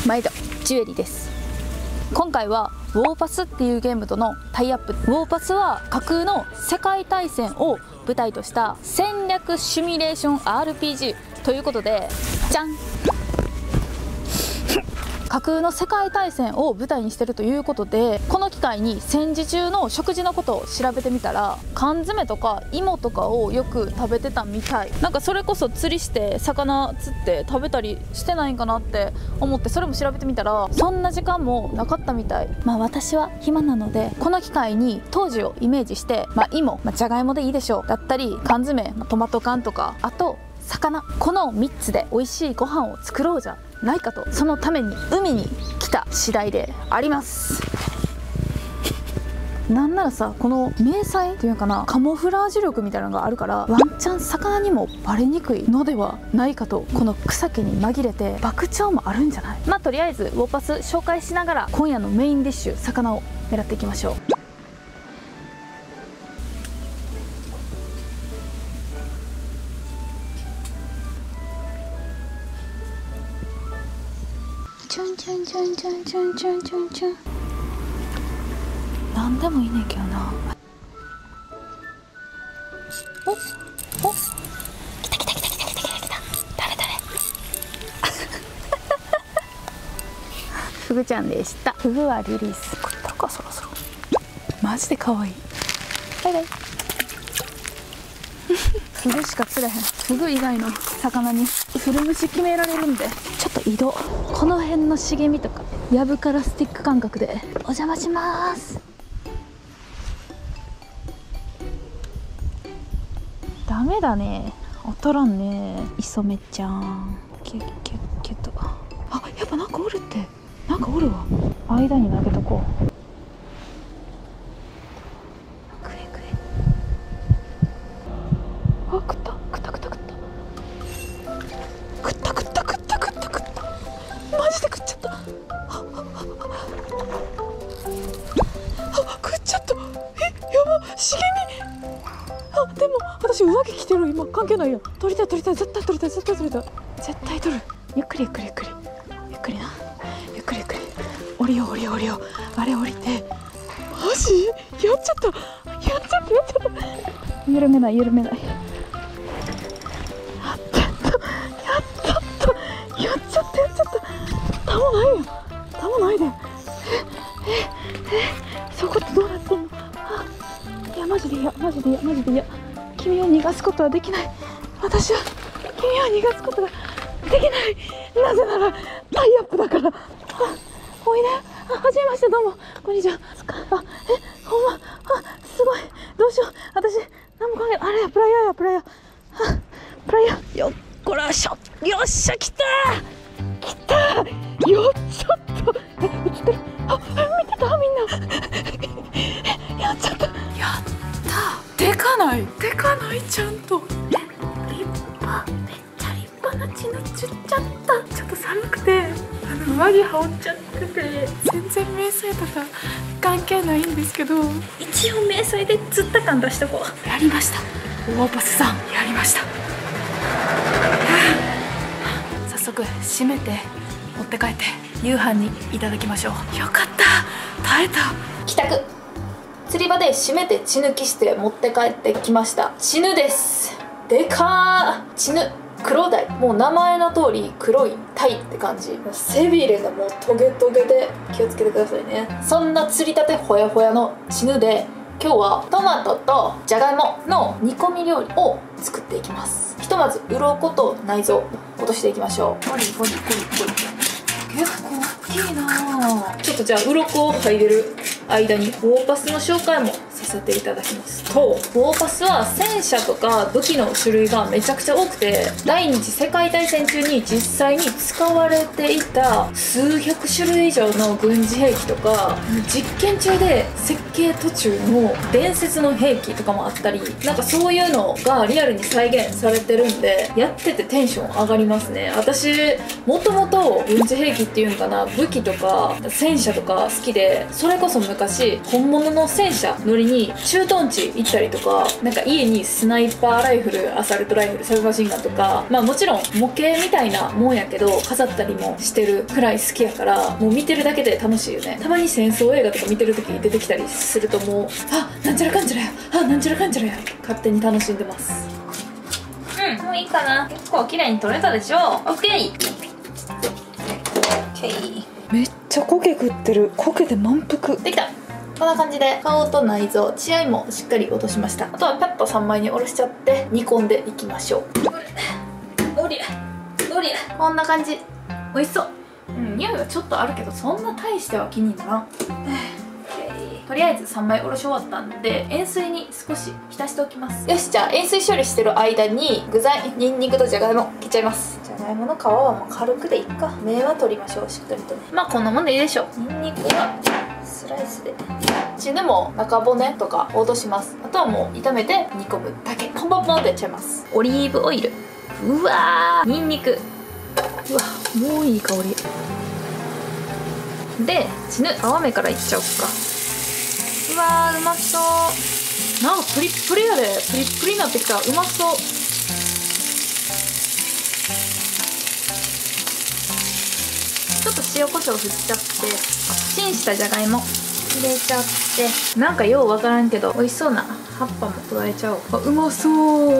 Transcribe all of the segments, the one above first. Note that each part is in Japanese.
毎度ジュエリーです。今回はウォーパスっていうゲームとのタイアップ。ウォーパスは架空の世界大戦を舞台とした戦略シミュレーション RPG ということで、じゃん架空の世界大戦を舞台にしてるということで、この機会に戦時中の食事のことを調べてみたら、缶詰とか芋とかをよく食べてたみたい。なんかそれこそ釣りして魚釣って食べたりしてないんかなって思って、それも調べてみたらそんな時間もなかったみたい。私は暇なので、この機会に当時をイメージして、芋、じゃがいもでいいでしょうだったり、缶詰、トマト缶とか、あと魚、この3つで美味しいご飯を作ろうじゃないかと、そのために海に来た次第であります。なんならさ、この迷彩っていうかな、カモフラージュ力みたいなのがあるから、ワンチャン魚にもバレにくいのではないかと。この草木に紛れて爆鳥もあるんじゃない。とりあえずウォーパス紹介しながら、今夜のメインディッシュ魚を狙っていきましょう。チュンチュンチュンチュンチュンチュンチュンチュン。なんでもいいねんけどな。おお、来た来た来た来た来た来た来た。誰フグちゃんでした。フグはリリース。食ったかそろそろ。マジで可愛い。バイバイ。フグしか釣れへん。フグ以外の魚にフル虫決められるんで、ちょっと移動。この辺の茂みとかやぶからスティック感覚でお邪魔します。ダメだね、当たらんね、磯目ちゃん。キュッキュッキュッと。あ、やっぱなんかおるって。なんかおるわ。間に投げとこう。食え食え。あ、食った食った食った食った食った食った食った食った食った。マジで食っちゃった。食っちゃった。やば、茂み。でも私上着着てる。今関係ないやん。取りたい取りたい、絶対取りたい絶対取りたい絶対取る。ゆっくりゆっくりゆっくりゆっくりな、ゆっくりゆっくり降りよう降りよう降りよう。あれ降りて。マジやっちゃったやっちゃったやっちゃった。緩めない緩めない。やっちゃったやっちゃったやっちゃったやっちゃった。弾ないやん、弾ないで。そこってどうなってんの。いやマジで嫌マジで嫌マジで嫌。君を逃がすことはできない。私は君を逃がすことができない。なぜならタイアップだから。おいで。はじめまして、どうもこんにちは。ほんま。すごい。どうしよう。私何も考えない。あれや、プライヤーやプライヤー。プライヤー。よっこらしょ。よっしゃ、来た来た。よっちょっと。映ってる。見てたみんな。やっちゃった。やった。でかないでかない。ちゃんと立派。めっちゃ立派な血のつっちゃった。ちょっと寒くて上着羽織っちゃってて、全然迷彩とか関係ないんですけど、一応迷彩で釣った感出しとこう。やりました、ウォーパスさんやりました。早速締めて持って帰って夕飯にいただきましょう。よかった、耐えた。帰宅。釣り場で締めて血抜きして持って帰ってきました。チヌです。でかー。チヌ、黒鯛。もう名前の通り黒い鯛って感じ。背びれがもうトゲトゲで気をつけてくださいね。そんな釣りたてほやほやのチヌで、今日はトマトとじゃがいもの煮込み料理を作っていきます。ひとまず鱗と内臓落としていきましょう。ゴリゴリゴリゴリ。結構大きいな。ちょっとじゃあ鱗を剥いでる間にウォーパスの紹介もさせていただきますと、ウォーパスは戦車とか武器の種類がめちゃくちゃ多くて、第二次世界大戦中に実際に使われていた数百種類以上の軍事兵器とか、実験中で設計途中の伝説の兵器とかもあったり、なんかそういうのがリアルに再現されてるんで、やっててテンション上がりますね。私もともと軍事兵器っていうのかな、武器とか戦車とか好きで、それこそ昔本物の戦車乗りにに駐屯地行ったりとか、なんか家にスナイパーライフル、アサルトライフル、サブマシンガンとか、まあもちろん模型みたいなもんやけど飾ったりもしてるくらい好きやから、もう見てるだけで楽しいよね。たまに戦争映画とか見てる時に出てきたりすると、もうなんちゃらかんちゃらや、なんちゃらかんちゃらや、勝手に楽しんでます。もういいかな。結構綺麗に撮れたでしょ。オッケー。めっちゃ苔食ってる。苔で満腹できた。こんな感じで顔と内臓、血合いもしっかり落としました。あとはパッと3枚におろしちゃって煮込んでいきましょう。おりゃこんな感じ。美味しそう。匂いはちょっとあるけど、そんな大しては気にならん。とりあえず3枚おろし終わったんで、塩水に少し浸しておきます。よし、じゃあ塩水処理してる間に具材、ニンニクとじゃがいも切っちゃいます。じゃがいもの皮はもう軽くでいいか。芽は取りましょう、しっかりとね。まあこんなもんでいいでしょう。ニンニクはスライスで、血でも中骨とか落とします。あとはもう炒めて煮込むだけ。ポンポンポンってやっちゃいます。オリーブオイル、うわー、ニンニク、うわ、もういい香りで、血ぬ皮目からいっちゃおうか。うわー、うまそう。なんかプリップリやで。プリップリになってきた。うまそう。ちょっと塩コショウ振っちゃって、チンしたじゃがいも入れちゃって、なんかようわからんけど美味しそうな葉っぱも加えちゃおう。うまそう。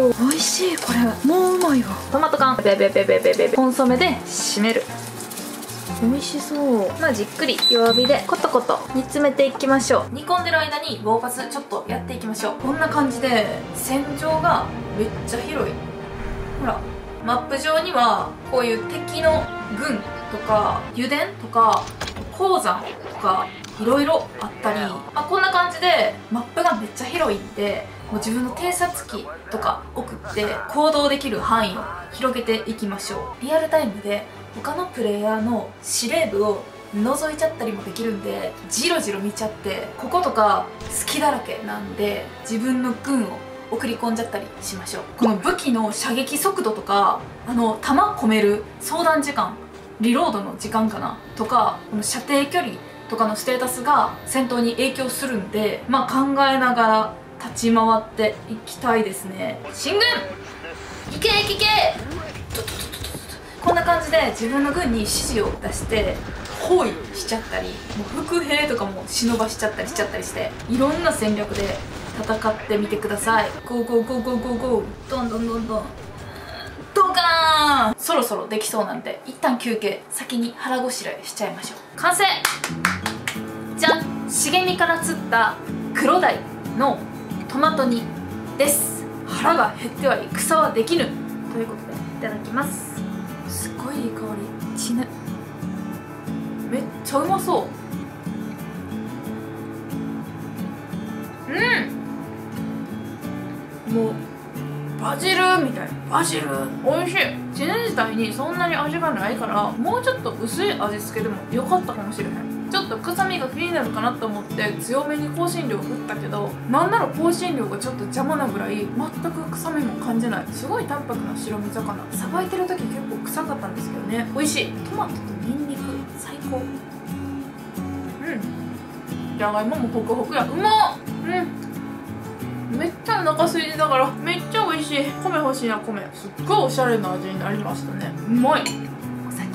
美味しい。これもううまいわ。トマト缶ベベベベベベベ、コンソメで締める。美味しそう。まあじっくり弱火でコトコト煮詰めていきましょう。煮込んでる間に棒パスちょっとやっていきましょう。こんな感じで戦場がめっちゃ広い。ほら、マップ上にはこういう敵の軍とか油田とか鉱山とかいろいろあったり、まあ、こんな感じでマップがめっちゃ広いんで、もう自分の偵察機とか送って行動できる範囲を広げていきましょう。リアルタイムで他のプレイヤーの司令部を覗いちゃったりもできるんで、ジロジロ見ちゃって、こことか隙だらけなんで自分の軍を送り込んじゃったりしましょう。この武器の射撃速度とか、弾込める相談時間、リロードの時間かなとか、この射程距離とかのステータスが戦闘に影響するんで、まあ考えながら立ち回っていきたいですね。進軍いけいけいけ。こんな感じで自分の軍に指示を出して包囲しちゃったり、もう伏兵とかも忍ばしちゃったりして、いろんな戦略で戦ってみてください。ゴーゴーゴーゴーゴーゴー、どんどんどんどんドカーン。そろそろできそうなんで一旦休憩。先に腹ごしらえしちゃいましょう。完成。じゃん、茂みから釣った黒鯛のトマト煮です。腹が減ってはい戦はできぬということでいただきます。すごいいい香り。血ぬ、めっちゃうまそう。もうバジルみたいな。バジル美味しい。血ぬ自体にそんなに味がないから、もうちょっと薄い味付けでもよかったかもしれへん。ちょっと臭みが気になるかなと思って強めに香辛料振ったけど、なんなら香辛料がちょっと邪魔なぐらい全く臭みも感じない。すごい淡白な白身魚。さばいてる時結構臭かったんですけどね、美味しい。トマトとニンニク最高。じゃがいももホクホクや。うまっ。めっちゃお腹空いてたからめっちゃ美味しい。米欲しいな、米。すっごいおしゃれな味になりましたね。うまい。お先。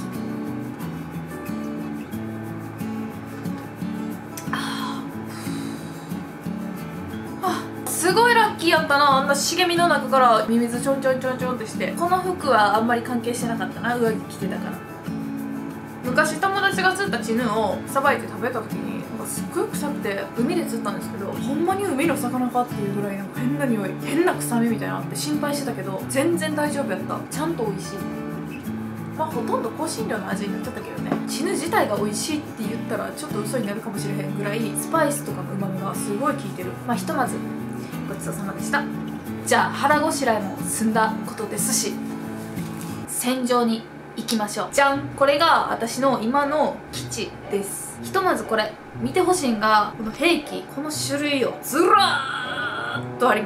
すごいラッキーやったな。あんな茂みの中からミミズちょんちょんちょんちょんってして。この服はあんまり関係してなかったな、上着着てたから。昔友達が釣ったチヌをさばいて食べた時になんかすっごい臭くて、海で釣ったんですけど、ほんまに海の魚かっていうぐらいなんか変な匂い、変な臭みみたいなのあって心配してたけど全然大丈夫やった。ちゃんと美味しい。まあほとんど香辛料の味になっちゃったけどね。チヌ自体が美味しいって言ったらちょっと嘘になるかもしれへんぐらいスパイスとかの旨味がすごい効いてる。まあひとまずごちそうさまでした。じゃあ腹ごしらえも済んだことですし、戦場に行きましょう。じゃん、これが私の今の基地です。ひとまずこれ見てほしいんが、この兵器、この種類をずらーっとあります。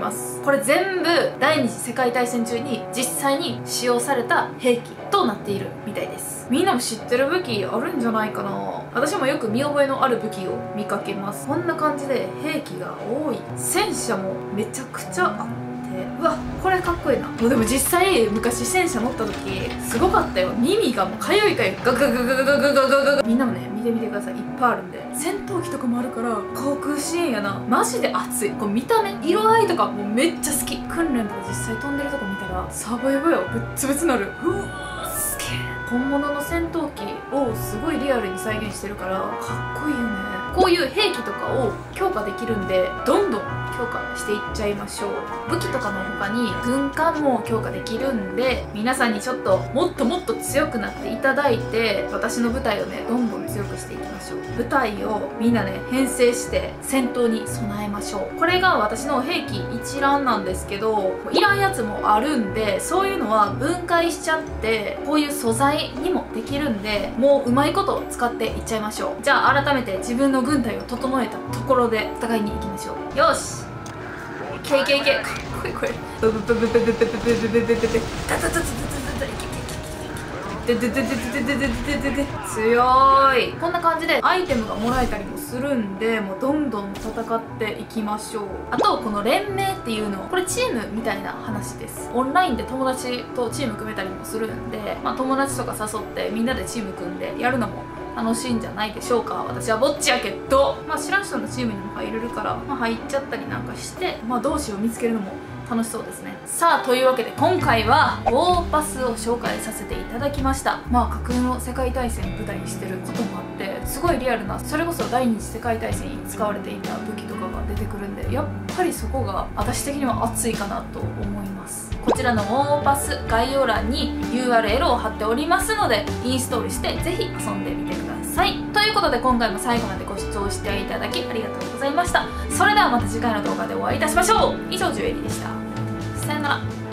これ全部第二次世界大戦中に実際に使用された兵器となっているみたいです。みんなも知ってる武器あるんじゃないかな。私もよく見覚えのある武器を見かけます。こんな感じで兵器が多い。戦車もめちゃくちゃあって、うわこれかっこいいな。もうでも実際昔戦車乗った時すごかったよ。耳がもうかゆいかゆい、ガガガガガガガガガガ。みんなもね見てみてください。いっぱいあるんで、戦闘機とかもあるから航空シーンやな。マジで熱い。こう見た目色合いとかもうめっちゃ好き。訓練とか実際飛んでるとこ見たらサバイバよ、ぶっつぶつなる。うわすげえ。本物の戦闘機をすごいリアルに再現してるからかっこいいよね。こういう兵器とかを強化できるんでどんどん強化していっちゃいましょう。武器とかの他に軍艦も強化できるんで、皆さんにちょっともっともっと強くなっていただいて、私の部隊をねどんどん強くしていきましょう。部隊をみんなね編成して戦闘に備えましょう。これが私の兵器一覧なんですけど、いらんやつもあるんで、そういうのは分解しちゃってこういう素材にもできるんで、もううまいこと使っていっちゃいましょう。じゃあ改めて自分の軍隊を整えたところで戦いに行きましょう。よしけいけいけ。かっこいいこれ。ブブブブブブブブブブブブブブタタタタタタタ強い。こんな感じでアイテムがもらえたりもするんで、もうどんどん戦っていきましょう。あとこの連盟っていうのはこれチームみたいな話です。オンラインで友達とチーム組めたりもするんで、友達とか誘ってみんなでチーム組んでやるのも楽しいんじゃないでしょうか。私はぼっちやけど、知らん人のチームにも入れるから、入っちゃったりなんかして、同志を見つけるのも楽しそうですね。さあというわけで今回はウォーパスを紹介させていただきました。架空の世界大戦を舞台にしてることもあってすごいリアルな、それこそ第二次世界大戦に使われていた武器とかが出てくるんで、やっぱりそこが私的には熱いかなと思います。こちらのウォーパス概要欄に URL を貼っておりますのでインストールしてぜひ遊んでみてください。ということで今回も最後までご視聴していただきありがとうございました。それではまた次回の動画でお会いいたしましょう。以上ジュエリーでした。さよなら。